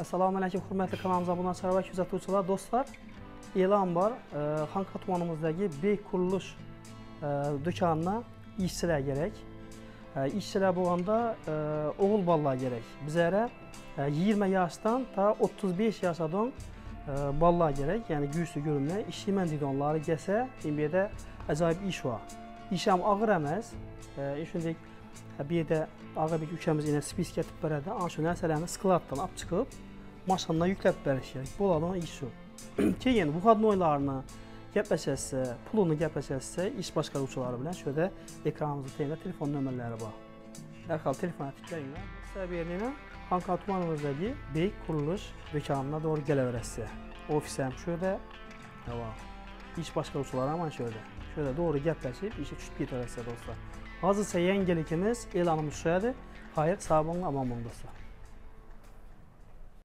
Assalamu alaykum, hurmatli kanalımıza abunə və kuzatuvchilar, dostlar. E'lon var. Xanqa tumanımızdagi Bek qurilish dükanına işçiler gerek. İşçiler bo'lganda o'g'il bolalar gerek. Bizlere 20 yaşdan ta 35 yaşadan bolalar gerek. Yani güçlü görünme. İşləyən didonları gəlsə, indi acayip iş var. İş ham ağır emas. Shunday bir yerdə ağır bir ülkemiz yine spis getib berədi. Ana şu nərsələrini skladdan alıb çıxıb maşınla yükləb bərişir. Bunlardan iş şu. Keyin bu xadnoylarını gəpləşəsə, pulunu gəpləşəsə, iş başqaruvçuları bilən şöyle ekranımızın teyində telefon nömrələri var. Dərhal telefona tıklayın. Səbəbinə Xanqa tumanımızdaki Bek quruluş dükanına doğru gələ Ofisəm şöyle var. İş başqaruvçuları hemen şöyle. Şöyle doğru gəpləşib işi tutub getirəsə dostlar. Hazırsa yenilikimiz elanımız şöyədir. Hayır, sağ olun, aman olun dostlar.